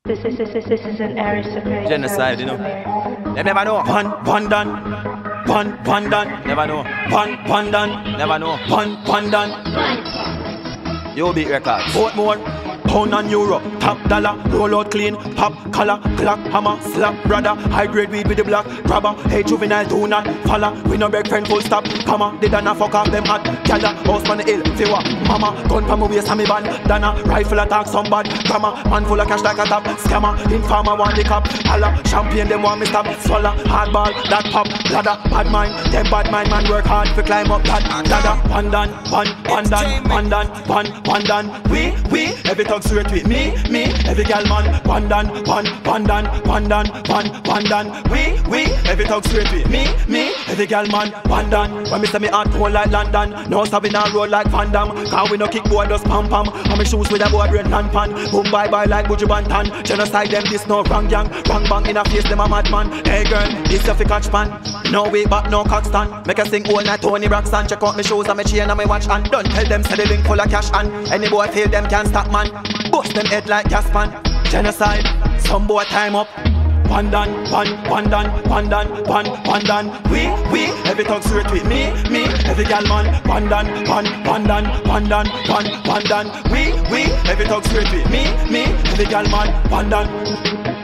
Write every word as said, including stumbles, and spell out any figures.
This is this is this is an aristocratic genocide, you know. They never know. One, one done. One, one done. Never know. One, one done. Never know. One, one done. Ubeatz records. Vote more. Pound and euro, top dollar, roll out clean, pop, collar, clock, hammer, slap, brother, high grade weed with the black, grabber, hey juvenile, do not follow, we no beg friend full stop, comma, they done a fuck off them hot, gather, house man ill, fewer, mama, gun from my waist and me band, dana, rifle attack some bad, grammar, man full of cash like a top, scammer, informer want the cop, holla, champion them want me stop, swallow, hardball, that pop, ladder, bad mind, them bad mind, man work hard to climb up that ladder, one done, one, one done, one done, one, one done, we, we, every talk straight with me, me, every gal man, one done, one, one done, one done, one, one done, we, we, every talk straight with me, me, every gal man, one done, when me say me heart cold like London, no stopping on road like Van Damme, cause we no kick boy just pam pam, and me shoes with a boy brain pan pan, boom bye bye like Buju Banton, genocide them this no wrong gang, wrong bang in a face them a madman, hey girl, this your fi catch pan, no way back no cock stand, make a sing all night Tony Braxton, check out me shoes and me chain and me watch and don't tell them say the link full of cash and any boy feel them can't stop man, bust them head like gas pan, genocide, some boy time up, one done, one, one done, one done, one, one done, we, we, every talk straight with me, me, every gal man, one done, one, one done, one done, one, one done, we, we, every talk straight with me, me, every gal man, one done.